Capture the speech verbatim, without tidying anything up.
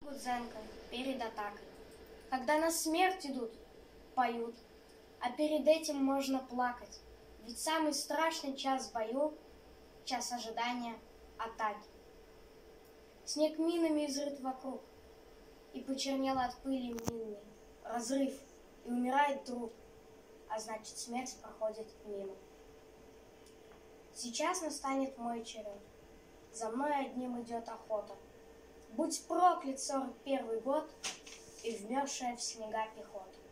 Гудзенко перед атакой. Когда на смерть идут, поют, а перед этим можно плакать. Ведь самый страшный час в бою — час ожидания атаки. Снег минами изрыт вокруг, и почернел от пыли минный разрыв, и умирает друг, а значит, смерть проходит мимо. Сейчас настанет мой черед, за мной одним идет охота. Будь проклят сорок первый год и вмерзшая в снега пехота.